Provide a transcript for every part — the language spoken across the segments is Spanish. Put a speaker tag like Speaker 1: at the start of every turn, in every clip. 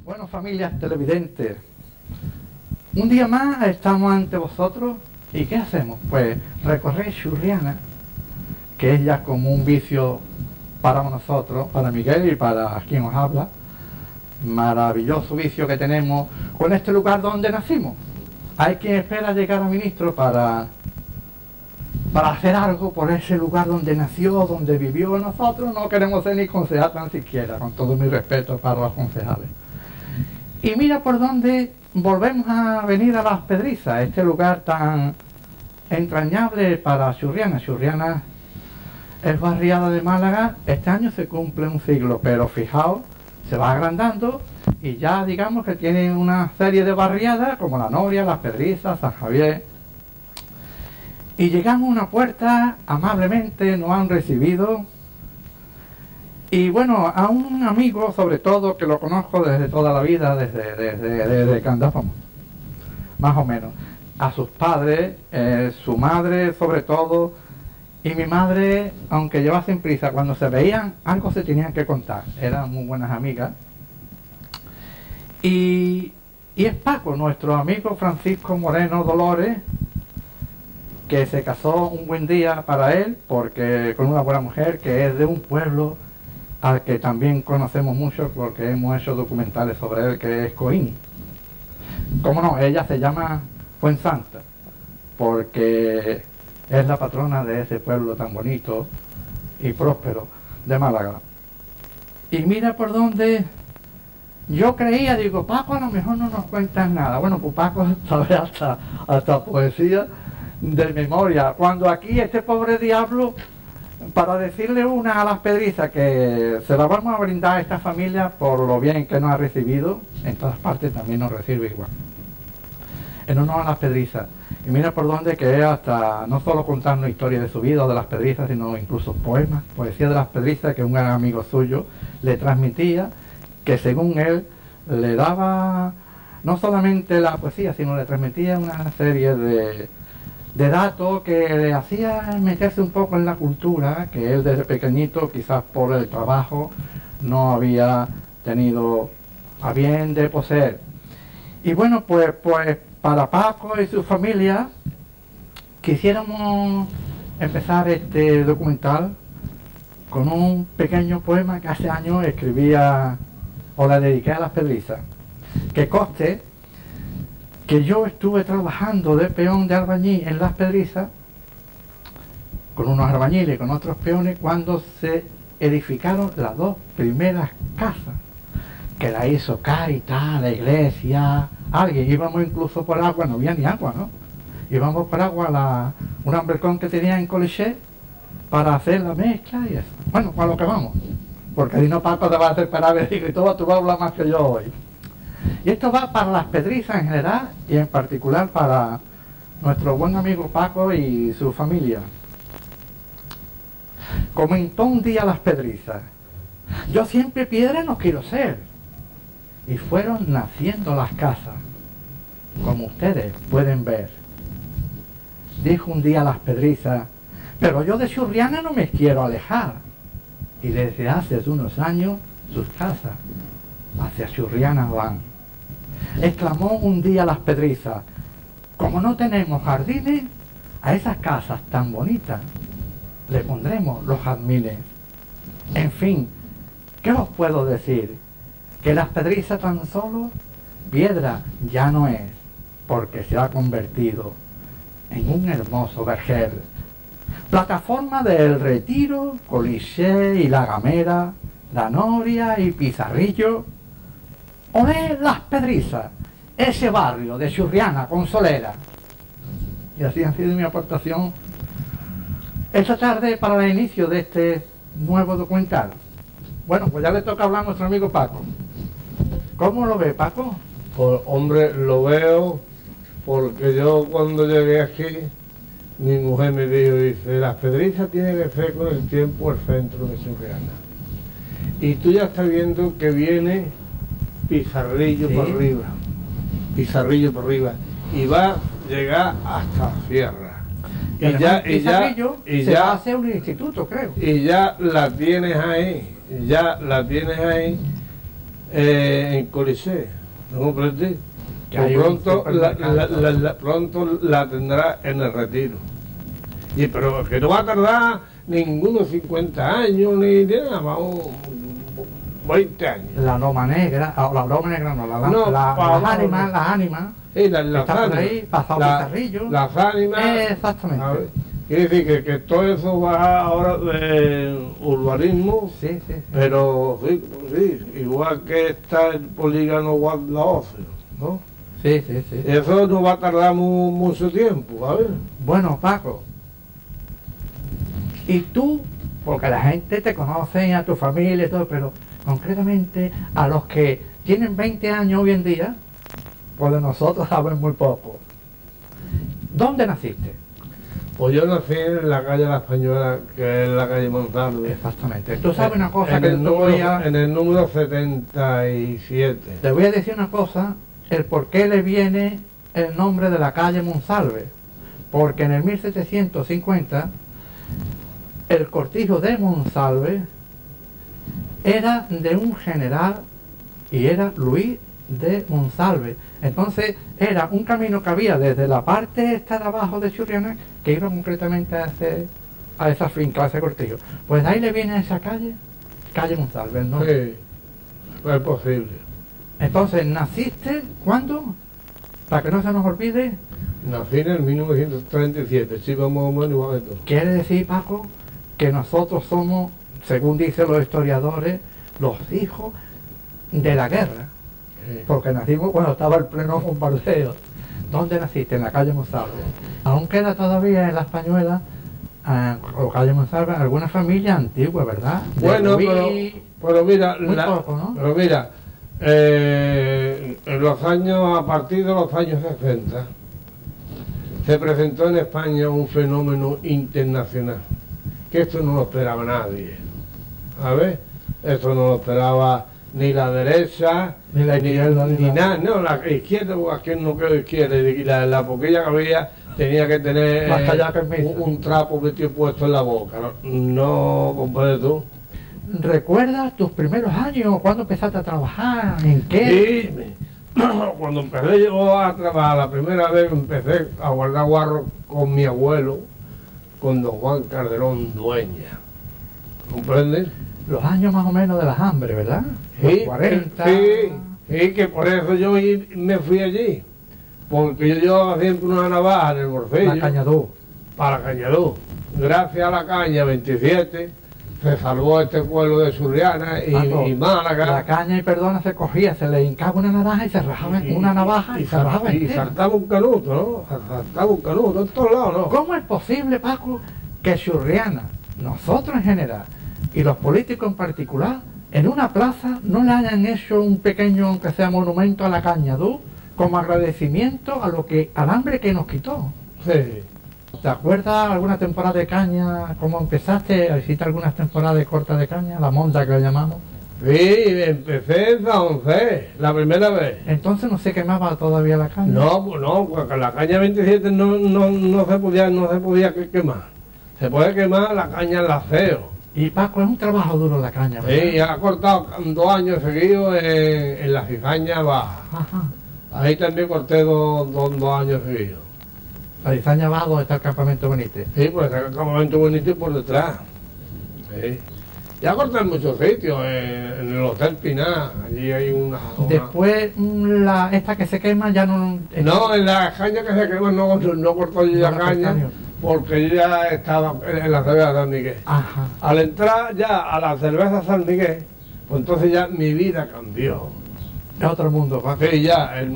Speaker 1: Bueno, familias televidentes, un día más estamos ante vosotros y ¿qué hacemos? Pues recorrer Churriana, que es ya como un vicio para nosotros, para Miguel y para quien os habla, maravilloso vicio que tenemos con este lugar donde nacimos. Hay quien espera llegar a ministro para hacer algo por ese lugar donde nació, donde vivió. Nosotros no queremos ser ni concejal tan siquiera, con todo mi respeto para los concejales. Y mira por dónde volvemos a venir a Las Pedrizas, este lugar tan entrañable para Churriana. Churriana es barriada de Málaga, este año se cumple un siglo, pero fijaos, se va agrandando y ya digamos que tiene una serie de barriadas como La Noria, Las Pedrizas, San Javier. Y llegamos a una puerta, amablemente nos han recibido. Y bueno, a un amigo sobre todo, que lo conozco desde toda la vida, desde que andábamos, más o menos. A sus padres, su madre sobre todo, y mi madre, aunque llevasen prisa, cuando se veían, algo se tenían que contar. Eran muy buenas amigas. Y es Paco, nuestro amigo Francisco Moreno Dolores, que se casó un buen día para él, porque con una buena mujer que es de un pueblo al que también conocemos mucho porque hemos hecho documentales sobre él, que es Coín. Cómo no, ella se llama Fuensanta, porque es la patrona de ese pueblo tan bonito y próspero de Málaga. Y mira por dónde yo creía, digo, Paco a lo mejor no nos cuentas nada. Bueno, pues Paco sabe hasta poesía de memoria. Cuando aquí este pobre diablo, para decirle una a Las Pedrizas, que se la vamos a brindar a esta familia por lo bien que nos ha recibido, en todas partes también nos recibe igual, en honor a Las Pedrizas. Y mira por dónde que es hasta no solo contarnos historias de su vida o de Las Pedrizas, sino incluso poemas, poesía de Las Pedrizas, que un gran amigo suyo le transmitía, que según él le daba no solamente la poesía, sino le transmitía una serie de datos que le hacía meterse un poco en la cultura, que él desde pequeñito, quizás por el trabajo, no había tenido a bien de poseer. Y bueno, pues para Paco y su familia quisiéramos empezar este documental con un pequeño poema que hace años escribía o le dediqué a Las Pedrizas. Que conste que yo estuve trabajando de peón de albañil en Las Pedrizas con unos albañiles y con otros peones cuando se edificaron las dos primeras casas, que la hizo Cáritas, la iglesia, alguien. Íbamos incluso por agua, no había ni agua, ¿no? Íbamos por agua un albercón que tenía en Coliché para hacer la mezcla y eso. Bueno, para lo que vamos, porque si no Paco te va a hacer parar y digo, y tú vas a hablar más que yo hoy. Y esto va para Las Pedrizas en general y en particular para nuestro buen amigo Paco y su familia. Comentó un día Las Pedrizas: yo siempre piedra no quiero ser. Y fueron naciendo las casas, como ustedes pueden ver. Dijo un día Las Pedrizas: pero yo de Churriana no me quiero alejar. Y desde hace unos años sus casas hacia Churriana van. Exclamó un día Las Pedrizas: como no tenemos jardines, a esas casas tan bonitas le pondremos los jazmines. En fin, ¿qué os puedo decir? Que Las Pedrizas tan solo piedra ya no es, porque se ha convertido en un hermoso vergel. Plataforma del Retiro, Coliché y La Gamera, La Noria y Pizarrillo. Olé Las Pedrizas, ese barrio de Churriana con solera. Y así ha sido mi aportación esta tarde para el inicio de este nuevo documental. Bueno, pues ya le toca hablar a nuestro amigo Paco. ¿Cómo lo ve, Paco?
Speaker 2: Pues hombre, lo veo porque yo cuando llegué aquí, mi mujer me dijo, dice, Las Pedrizas tiene que ser con el tiempo el centro de Churriana. Y tú ya estás viendo que viene Pizarrillo, ¿sí?, por arriba. Pizarrillo por arriba. Y va a llegar hasta Sierra.
Speaker 1: Y ya va a hacer un instituto, creo.
Speaker 2: Y ya la tienes ahí, en Colisée, ¿no comprendí?
Speaker 1: Que
Speaker 2: Pues
Speaker 1: hay un
Speaker 2: pronto
Speaker 1: supermercado.
Speaker 2: pronto la tendrá en el retiro. Y pero que no va a tardar ninguno 50 años ni nada, vamos, 20 años.
Speaker 1: La loma negra, la loma negra no,
Speaker 2: No,
Speaker 1: las ánimas,
Speaker 2: Y las
Speaker 1: está por
Speaker 2: ánimas,
Speaker 1: ahí, pasado Pizarrillo.
Speaker 2: las ánimas,
Speaker 1: Exactamente.
Speaker 2: a ver, quiere decir que todo eso va ahora de urbanismo,
Speaker 1: Sí, sí, sí.
Speaker 2: pero sí, igual que está el polígono Guadalhorce, ¿no?
Speaker 1: Sí, sí, sí.
Speaker 2: Eso no va a tardar mucho tiempo, a ver.
Speaker 1: Bueno, Paco, y tú, porque la gente te conoce, a tu familia y todo, pero concretamente a los que tienen 20 años hoy en día, pues de nosotros saben muy poco. ¿Dónde naciste?
Speaker 2: Pues yo nací en la calle La Española, que es la calle Monsalve.
Speaker 1: Exactamente. Tú sabes una cosa
Speaker 2: en
Speaker 1: que
Speaker 2: el
Speaker 1: te
Speaker 2: número,
Speaker 1: voy a...
Speaker 2: en el número 77.
Speaker 1: Te voy a decir una cosa, el por qué le viene el nombre de la calle Monsalve. Porque en el 1750 el cortijo de Monsalve era de un general y era Luis de Monsalve. Entonces era un camino que había desde la parte esta de abajo de Churriana que iba concretamente a esa finca, a ese cortijo. Pues de ahí le viene a esa calle, calle Monsalve, ¿no?
Speaker 2: Sí, es posible.
Speaker 1: Entonces, ¿naciste cuándo? Para que no se nos olvide,
Speaker 2: Nací en el 1937, sí, vamos a menos igual que tú.
Speaker 1: quiere decir, Paco, que nosotros somos, según dicen los historiadores, los hijos de la guerra.
Speaker 2: Sí.
Speaker 1: Porque nacimos cuando estaba el pleno bombardeo. ¿Dónde naciste? En la calle Monsalve. Aún queda todavía en la Españuela, o calle Monsalve, alguna familia antigua, ¿verdad? De
Speaker 2: Bueno,
Speaker 1: Rubí,
Speaker 2: pero mira,
Speaker 1: muy poco, ¿no?
Speaker 2: pero mira, en los años, a partir de los años 60, se presentó en España un fenómeno internacional, que esto no lo esperaba nadie. A ver, esto no lo esperaba ni la derecha,
Speaker 1: Ni la izquierda,
Speaker 2: ni nada, no, la izquierda, porque aquí no creo izquierda, y la poquilla que había tenía que tener
Speaker 1: Más callada que misa.
Speaker 2: un trapo metido puesto en la boca, no comprendes tú.
Speaker 1: ¿Recuerdas tus primeros años? ¿Cuándo empezaste a trabajar? ¿En qué?
Speaker 2: Sí, cuando empecé yo a trabajar, la primera vez empecé a guardar guarro con mi abuelo, con don Juan Calderón Dueña. ¿Comprendes?
Speaker 1: Los años más o menos de las hambres, ¿verdad? Los
Speaker 2: Sí,
Speaker 1: 40.
Speaker 2: sí, que por eso yo me fui allí, porque yo llevaba siempre una navaja en el bolsillo
Speaker 1: La Cañadú.
Speaker 2: para Cañadú. Gracias a la caña 27 se salvó este pueblo de Churriana
Speaker 1: Paco,
Speaker 2: y Málaga.
Speaker 1: La caña, y perdona, se cogía, se le hincaba una naranja y se rajaba en una navaja y se rajaba
Speaker 2: y
Speaker 1: entera.
Speaker 2: saltaba un canuto, ¿no? Saltaba un canuto en todos lados, ¿no?
Speaker 1: ¿Cómo es posible, Paco, que Churriana, nosotros en general, y los políticos en particular, en una plaza no le hayan hecho un pequeño, aunque sea monumento a la Cañadú, como agradecimiento a al hambre que nos quitó?
Speaker 2: Sí.
Speaker 1: ¿Te acuerdas alguna temporada de caña? ¿Cómo empezaste? ¿Hiciste algunas temporadas de corta de caña? La monda que le llamamos.
Speaker 2: Sí, empecé en San José, la primera vez.
Speaker 1: Entonces no se quemaba todavía la caña.
Speaker 2: No, pues no, porque la caña 27 no se podía quemar. Se puede quemar la caña en acero.
Speaker 1: Y Paco, es un trabajo duro la caña, ¿verdad?
Speaker 2: Sí, ha cortado 2 años seguidos en la cizaña baja.
Speaker 1: Ajá.
Speaker 2: Ahí también corté dos años seguidos.
Speaker 1: La cizaña abajo donde está el campamento Benítez.
Speaker 2: Sí, pues el campamento bonito por detrás. Sí. Ya corté en muchos sitios, en el Hotel Pinar, allí hay una...
Speaker 1: Después, esta que se quema ya no...
Speaker 2: No, en la caña que se quemó no cortó yo
Speaker 1: No
Speaker 2: la
Speaker 1: la
Speaker 2: caña,
Speaker 1: cortaron.
Speaker 2: porque yo ya estaba en la cerveza San Miguel.
Speaker 1: Ajá.
Speaker 2: Al entrar ya a la cerveza San Miguel, pues entonces ya mi vida cambió.
Speaker 1: Es otro mundo, Paco.
Speaker 2: Sí, ya, el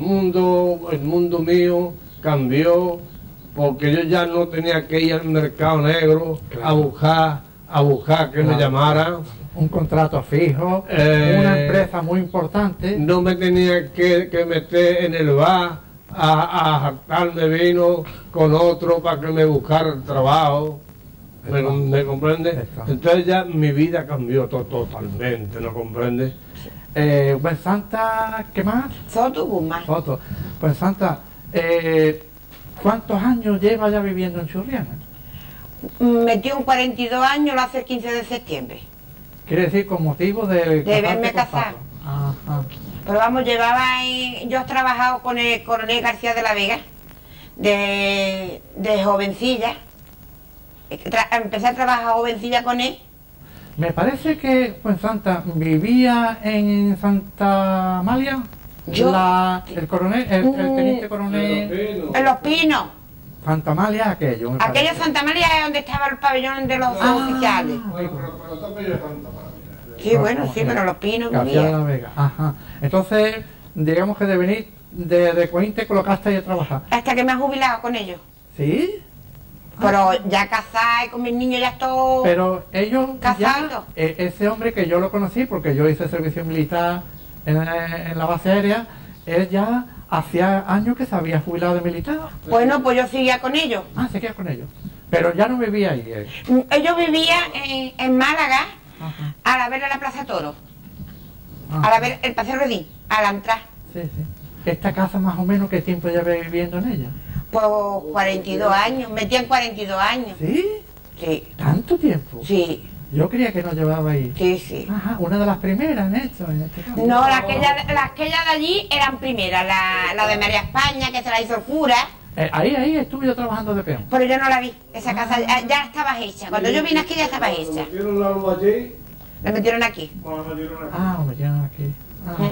Speaker 2: mundo mío cambió, porque yo ya no tenía que ir al mercado negro
Speaker 1: Claro.
Speaker 2: a buscar que me
Speaker 1: Claro.
Speaker 2: llamaran.
Speaker 1: Un contrato fijo, una empresa muy importante.
Speaker 2: No me tenía que meter en el bar a jartarme vino con otro para que me buscara el trabajo. ¿Me comprende?
Speaker 1: Exacto.
Speaker 2: Entonces ya mi vida cambió totalmente, ¿no comprende?
Speaker 1: Buen Santa, ¿qué más?
Speaker 3: Soto Guzmán.
Speaker 1: Otro. Buen Santa, ¿cuántos años lleva ya viviendo en Churriana?
Speaker 3: Metió un 42 años, lo hace el 15 de septiembre.
Speaker 1: Quiere decir con motivo de...
Speaker 3: De verme
Speaker 1: casarte con
Speaker 3: casar.
Speaker 1: Paco. Ah, Ah,
Speaker 3: Pero vamos, yo he trabajado con el coronel García de la Vega, de jovencilla. Empecé a trabajar jovencilla con él.
Speaker 1: me parece que Fuensanta vivía en Santa Amalia.
Speaker 3: Yo-
Speaker 1: El coronel, el teniente coronel.
Speaker 3: En Los Pinos.
Speaker 1: Santa Amalia, aquello. me
Speaker 3: Aquella
Speaker 1: parece.
Speaker 3: Santa María es donde estaba el pabellón de los oficiales.
Speaker 2: Bueno, pero también es Santa María.
Speaker 3: Sí, bueno, sí, pero Los Pinos
Speaker 1: García de
Speaker 3: vivía.
Speaker 1: la Vega. Ajá. Entonces, digamos que de venir de Coín te colocaste ahí a trabajar.
Speaker 3: Hasta que me he jubilado con ellos.
Speaker 1: ¿Sí?
Speaker 3: Pero ya casada y con mis niños ya estoy...
Speaker 1: Pero ellos
Speaker 3: Casado.
Speaker 1: ya, ese hombre que yo lo conocí porque yo hice servicio militar en la base aérea, él ya hacía años que se había jubilado de militar.
Speaker 3: Bueno, pues yo seguía con ellos.
Speaker 1: Ah, se queda con ellos. Pero ya no vivía ahí.
Speaker 3: Ellos vivían en Málaga,
Speaker 1: Ajá.
Speaker 3: a la ver de la Plaza Toro,
Speaker 1: Ah,
Speaker 3: a la ver el Paseo Redín, a la entrada.
Speaker 1: sí, sí. ¿Esta casa más o menos qué tiempo lleva viviendo en ella?
Speaker 3: Pues 42 años, metían 42 años.
Speaker 1: ¿Sí?
Speaker 3: Sí,
Speaker 1: ¿Tanto tiempo?
Speaker 3: sí,
Speaker 1: Yo creía que no llevaba ahí.
Speaker 3: sí, sí.
Speaker 1: Ajá, una de las primeras en esto, en este caso.
Speaker 3: No, las que ella de allí eran primeras, la de María España, que se la hizo el cura,
Speaker 1: Ahí estuve yo trabajando de peón.
Speaker 3: pero yo no la vi. Esa casa ya estaba hecha. Cuando yo vine aquí ya estaba hecha.
Speaker 2: Metieron la luz allí,
Speaker 3: La metieron aquí.
Speaker 2: bueno, metieron aquí.
Speaker 1: Ah, me metieron aquí. Ajá.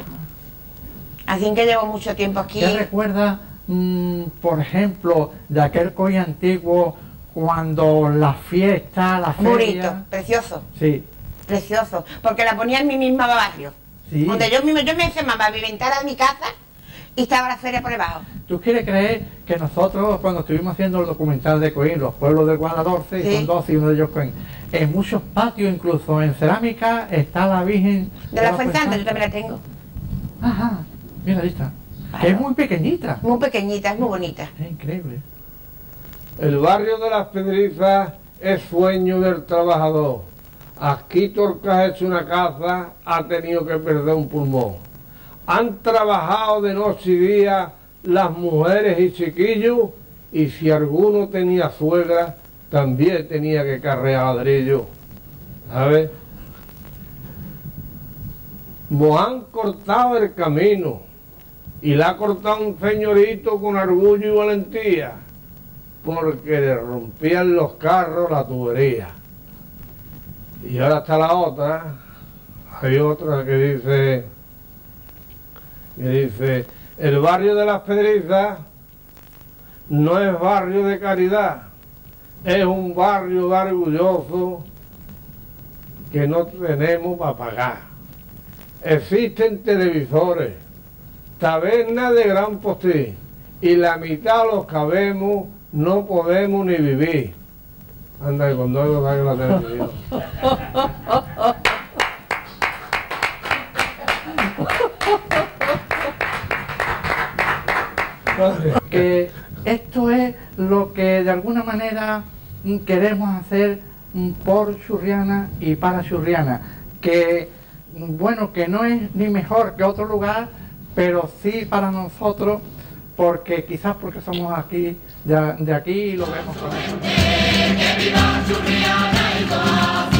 Speaker 3: Así que llevo mucho tiempo aquí.
Speaker 1: ¿Qué recuerda, por ejemplo, de aquel Coy antiguo cuando la fiesta, la feria?
Speaker 3: Bonito, precioso,
Speaker 1: Sí,
Speaker 3: precioso. Porque la ponía en mi misma barrio.
Speaker 1: sí.
Speaker 3: Donde yo me enfermaba, mi ventana de mi casa y estaba la feria por debajo.
Speaker 1: ¿Tú quieres creer que nosotros, cuando estuvimos haciendo el documental de Coín, los pueblos del Guadalhorce,
Speaker 3: Sí.
Speaker 1: y son 12 y uno de ellos Coín, en muchos patios, incluso en cerámica, está la Virgen
Speaker 3: De la Fuensanta, yo también la tengo.
Speaker 1: Ajá, mira, ahí está.
Speaker 3: Claro.
Speaker 1: Que es muy pequeñita.
Speaker 3: Muy pequeñita, es muy bonita.
Speaker 1: Es increíble.
Speaker 2: El barrio de Las Pedrizas es sueño del trabajador. Aquí Torca ha hecho una casa, ha tenido que perder un pulmón. Han trabajado de noche y día las mujeres y chiquillos, y si alguno tenía suegra, también tenía que carrear ladrillo. ¿Sabes? Nos han cortado el camino, y la ha cortado un señorito con orgullo y valentía, porque le rompían los carros la tubería. Y ahora está la otra, hay otra que dice, el barrio de Las Pedrizas no es barrio de caridad, es un barrio de orgulloso que no tenemos para pagar. Existen televisores, tabernas de gran postín, y la mitad los cabemos, no podemos ni vivir. Anda, y con dos cosas que la televisión.
Speaker 1: Que esto es lo que de alguna manera queremos hacer por Churriana y para Churriana, que bueno, que no es ni mejor que otro lugar, pero sí para nosotros, porque quizás porque somos aquí de aquí y lo vemos con
Speaker 4: Que viva Churriana y toda